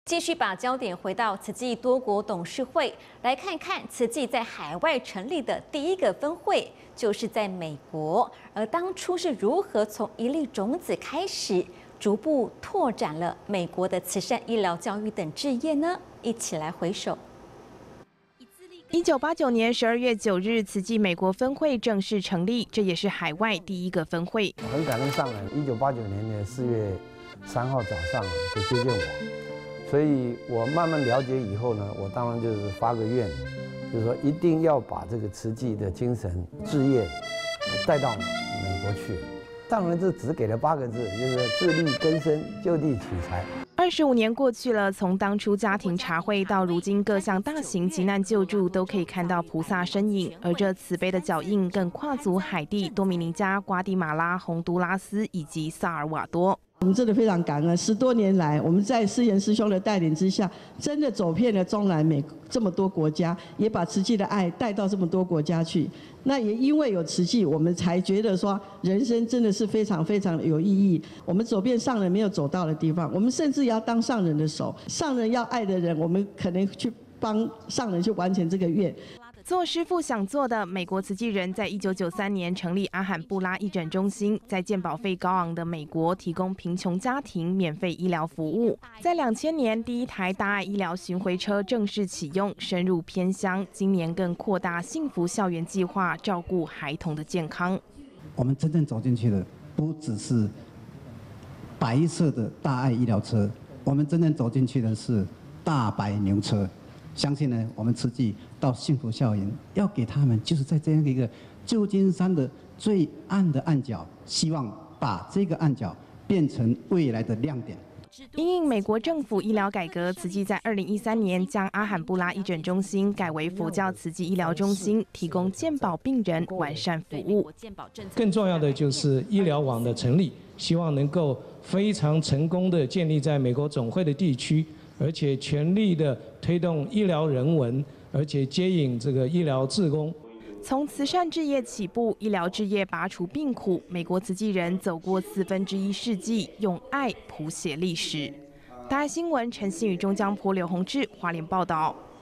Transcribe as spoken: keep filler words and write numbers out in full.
继续把焦点回到慈济多国董事会，来看看慈济在海外成立的第一个分会，就是在美国。而当初是如何从一粒种子开始，逐步拓展了美国的慈善、医疗、教育等志业呢？一起来回首。 一九八九年十二月九日，慈济美国分会正式成立，这也是海外第一个分会。 我很感恩上人，一九八九年的四月三号早上就接见我，所以我慢慢了解以后呢，我当然就是发个愿，就是说一定要把这个慈济的精神志业带到美国去。上人这只给了八个字，就是自力更生，就地取材。 二十五年过去了，从当初家庭茶会到如今各项大型急难救助，都可以看到菩萨身影。而这慈悲的脚印更跨足海地、多米尼加、瓜地马拉、洪都拉斯以及萨尔瓦多。 我们真的非常感恩，十多年来，我们在思言师兄的带领之下，真的走遍了中南美这么多国家，也把慈济的爱带到这么多国家去。那也因为有慈济，我们才觉得说人生真的是非常非常有意义。我们走遍上人没有走到的地方，我们甚至要当上人的手，上人要爱的人，我们可能去帮上人去完成这个愿。 做师父想做的，美国慈济人在一九九三年成立阿罕布拉义诊中心，在健保费高昂的美国提供贫穷家庭免费医疗服务。在两千年，第一台大爱医疗巡回车正式启用，深入偏乡。今年更扩大幸福校园计划，照顾孩童的健康。 我们真正走进去的，不只是白色的大爱医疗车，我们真正走进去的是大白牛车。相信呢，我们慈济到幸福校园，要给他们就是在这样一个旧金山的最暗的暗角，希望把这个暗角变成未来的亮点。 因应美国政府医疗改革，慈济在二零一三年将阿罕布拉义诊中心改为佛教慈济医疗中心，提供健保病人完善服务。 更重要的就是医疗网的成立，希望能够非常成功的建立在美国总会的地区。而且全力的推动医疗人文，而且接引这个医疗志工。 从慈善志业起步，医疗志业拔除病苦，美国慈济人走过四分之一世纪，用爱谱写历史。大爱新闻陈信宇、中江坡、刘宏志、花莲报道。